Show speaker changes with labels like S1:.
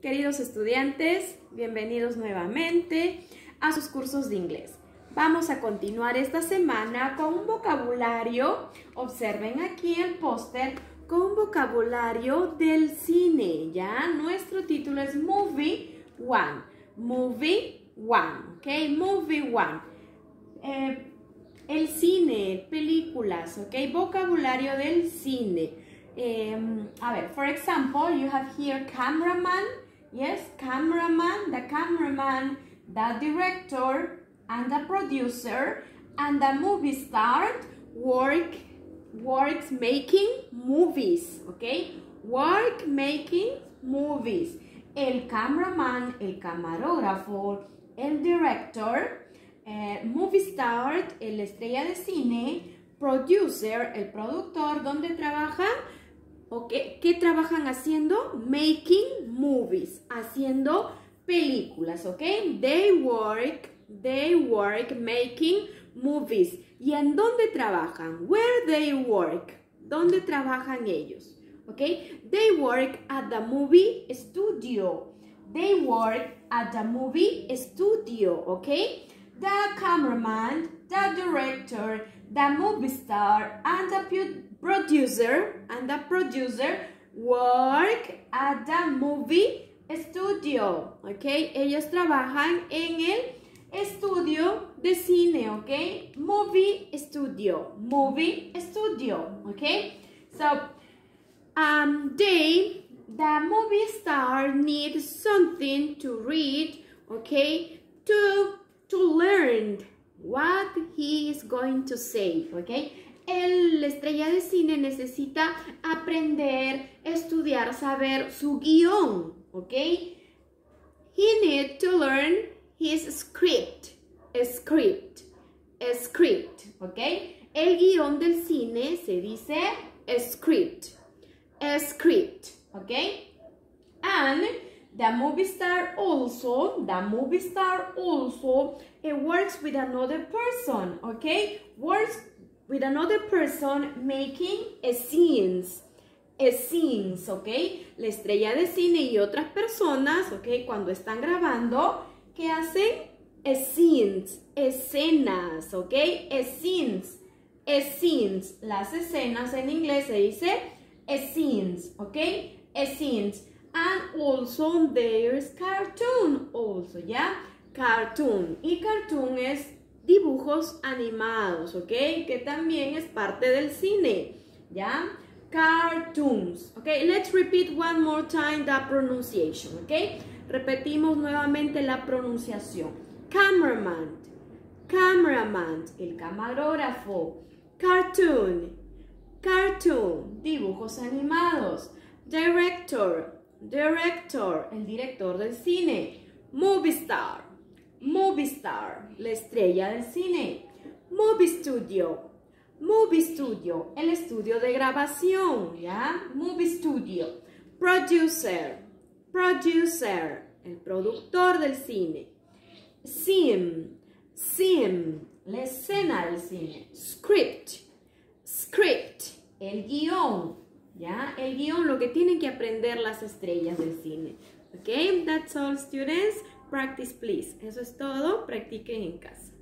S1: Queridos estudiantes, bienvenidos nuevamente a sus cursos de inglés. Vamos a continuar esta semana con un vocabulario, observen aquí el póster, con un vocabulario del cine, ¿ya? Nuestro título es Movie One, ¿ok? Movie One. El cine, películas, ¿ok? Vocabulario del cine. A ver, for example, you have here cameraman, yes, cameraman, the director, and the producer, and the movie star works making movies, okay? Work making movies. El cameraman, el camarógrafo, el director, movie star, el estrella de cine, producer, el productor, ¿dónde trabajan? Okay. ¿Qué trabajan haciendo? Making movies, haciendo películas, ¿ok? They work making movies. ¿Y en dónde trabajan? Where they work. ¿Dónde trabajan ellos? ¿Ok? They work at the movie studio. They work at the movie studio, ¿ok? The cameraman, the director, the movie star, and the producer work at the movie studio, ¿ok? Ellos trabajan en el estudio de cine, ¿ok? Movie studio, ¿ok? So, the movie star needs something to read, ¿ok? To learn what he is going to say, ¿ok? La estrella de cine necesita aprender, estudiar, saber su guión, ¿ok? He needs to learn his script, ¿ok? El guión del cine se dice script, ¿ok? And the movie star also works with another person, ¿ok? Works with another person making scenes, ¿ok? La estrella de cine y otras personas, ¿ok? Cuando están grabando, ¿qué hacen? Scenes, escenas, ¿ok? Scenes. Las escenas en inglés se dice scenes, ¿ok? Scenes. And also there's cartoon, also, ¿ya? Cartoon. Y cartoon es dibujos animados, ¿ok? Que también es parte del cine, ¿ya? Cartoons, ¿ok? Let's repeat one more time the pronunciation, ¿ok? Repetimos nuevamente la pronunciación. Cameraman, el camarógrafo. Cartoon, dibujos animados. Director, el director del cine. Movie star, la estrella del cine. Movie studio, el estudio de grabación, ¿ya? Movie studio. Producer, el productor del cine. Scene, la escena del cine. Script, el guión, ¿ya? El guión, lo que tienen que aprender las estrellas del cine. Ok, that's all, students. Practice, please. Eso es todo. Practiquen en casa.